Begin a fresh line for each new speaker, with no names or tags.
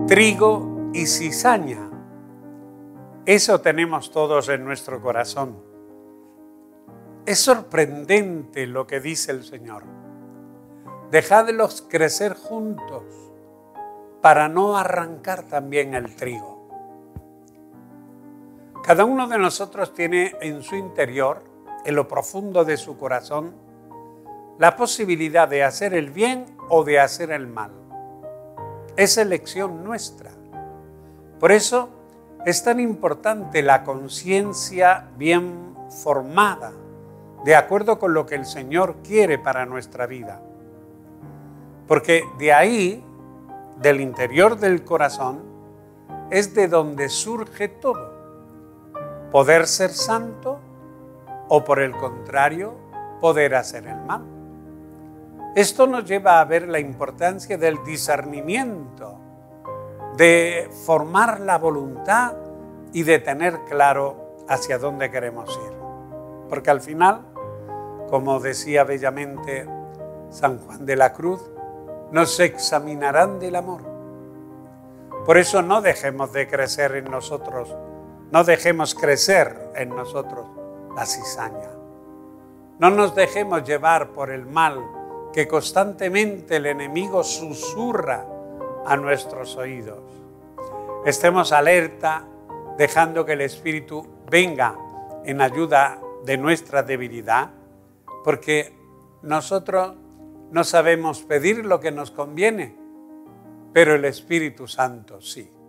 trigo y cizaña. Eso tenemos todos en nuestro corazón. Es sorprendente lo que dice el Señor. Dejadlos crecer juntos para no arrancar también el trigo. Cada uno de nosotros tiene en su interior, en lo profundo de su corazón, la posibilidad de hacer el bien o de hacer el mal. Es elección nuestra. Por eso es tan importante la conciencia bien formada, de acuerdo con lo que el Señor quiere para nuestra vida. Porque de ahí, del interior del corazón, es de donde surge todo. Poder ser santo o, por el contrario, poder hacer el mal. Esto nos lleva a ver la importancia del discernimiento, de formar la voluntad y de tener claro hacia dónde queremos ir. Porque al final, como decía bellamente San Juan de la Cruz, nos examinarán del amor. Por eso no dejemos de crecer en nosotros, no dejemos crecer en nosotros la cizaña. No nos dejemos llevar por el mal que constantemente el enemigo susurra a nuestros oídos. Estemos alerta, dejando que el Espíritu venga en ayuda de nuestra debilidad, porque nosotros no sabemos pedir lo que nos conviene, pero el Espíritu Santo sí.